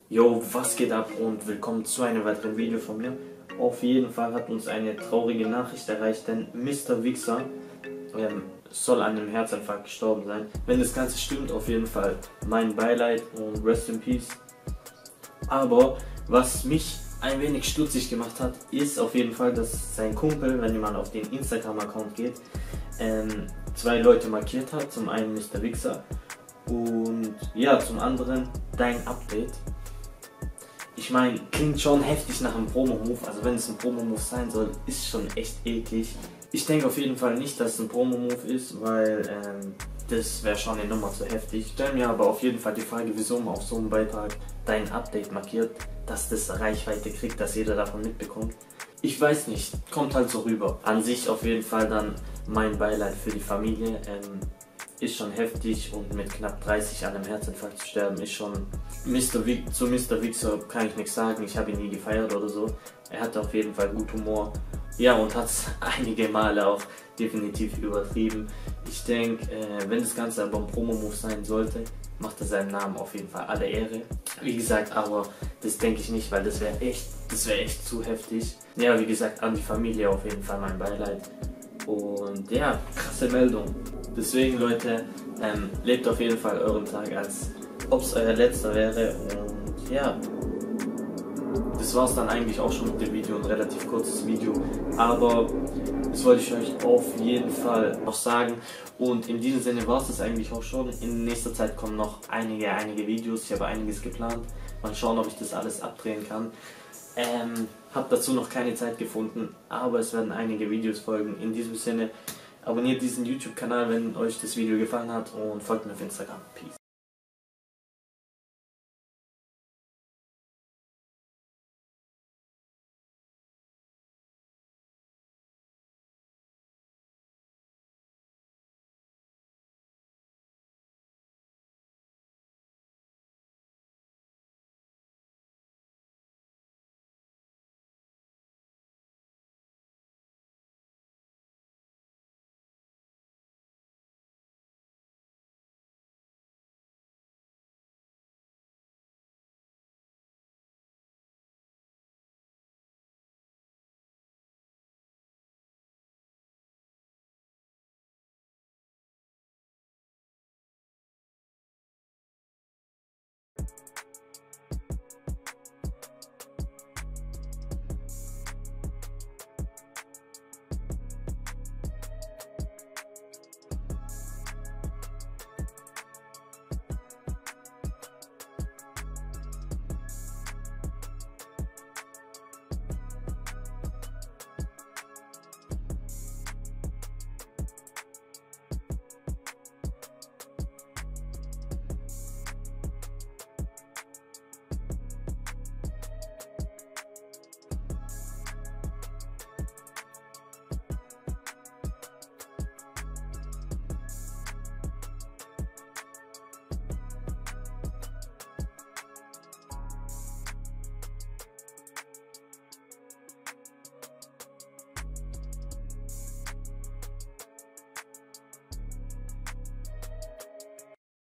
Yo, was geht ab und willkommen zu einem weiteren Video von mir. Auf jeden Fall hat uns eine traurige Nachricht erreicht, denn Mr. Wixer soll an einem Herzinfarkt gestorben sein. Wenn das Ganze stimmt, auf jeden Fall mein Beileid und Rest in Peace. Aber was mich ein wenig stutzig gemacht hat, ist auf jeden Fall, dass sein Kumpel, wenn man auf den Instagram-Account geht, zwei Leute markiert hat. Zum einen Mr. Wixer und ja, zum anderen dein Update. Ich meine, klingt schon heftig nach einem Promo-Move, also wenn es ein Promo-Move sein soll, ist schon echt eklig. Ich denke auf jeden Fall nicht, dass es ein Promo-Move ist, weil das wäre schon eine Nummer zu heftig. Ich stelle mir aber auf jeden Fall die Frage, wieso man auf so einem Beitrag dein Update markiert, dass das Reichweite kriegt, dass jeder davon mitbekommt. Ich weiß nicht, kommt halt so rüber. An sich auf jeden Fall dann mein Beileid für die Familie. Ist schon heftig und mit knapp 30 an einem Herzinfarkt zu sterben ist schon... Zu Mr. Wixer kann ich nichts sagen, ich habe ihn nie gefeiert oder so. Er hatte auf jeden Fall gut Humor. Ja, und hat es einige Male auch definitiv übertrieben. Ich denke, wenn das Ganze aber ein Promo-Move sein sollte, macht er seinem Namen auf jeden Fall alle Ehre. Wie gesagt, aber das denke ich nicht, weil das wäre echt zu heftig. Ja, wie gesagt, an die Familie auf jeden Fall mein Beileid. Und ja, krasse Meldung. Deswegen Leute, lebt auf jeden Fall euren Tag, als ob es euer letzter wäre. Und ja, das war es dann eigentlich auch schon mit dem Video, ein relativ kurzes Video. Aber das wollte ich euch auf jeden Fall noch sagen. Und in diesem Sinne war es das eigentlich auch schon. In nächster Zeit kommen noch einige Videos. Ich habe einiges geplant. Mal schauen, ob ich das alles abdrehen kann. Habe dazu noch keine Zeit gefunden, aber es werden einige Videos folgen. In diesem Sinne, abonniert diesen YouTube-Kanal, wenn euch das Video gefallen hat, und folgt mir auf Instagram. Peace.